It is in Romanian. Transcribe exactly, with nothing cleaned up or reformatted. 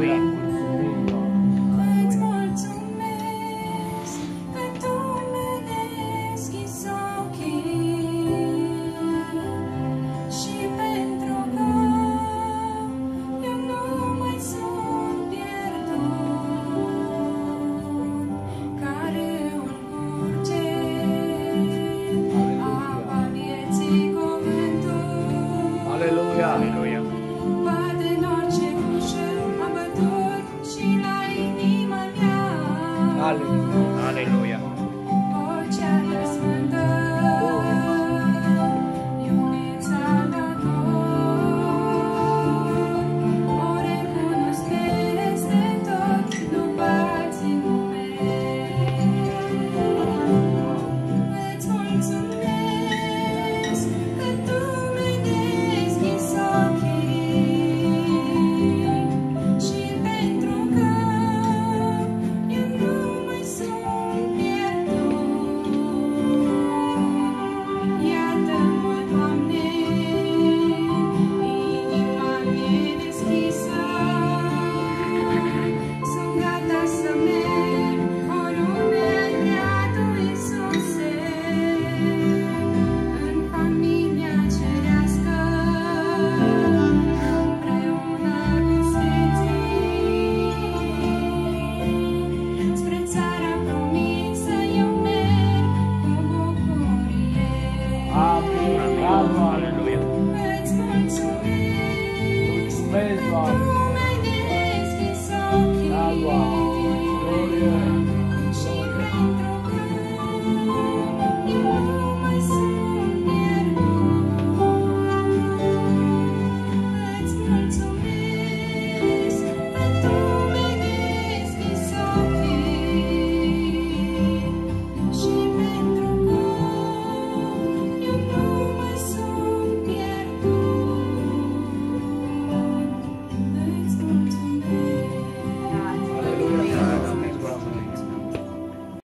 Aleluia. Îți mulțumesc că Tu mi-ai deschis ochii și pentru că eu nu mai sunt pierdut, care un curge apa vieții cuvântul. Aleluia. Aleluia. Bate în orice ușă, am bătut și la inima mea. Aleluia.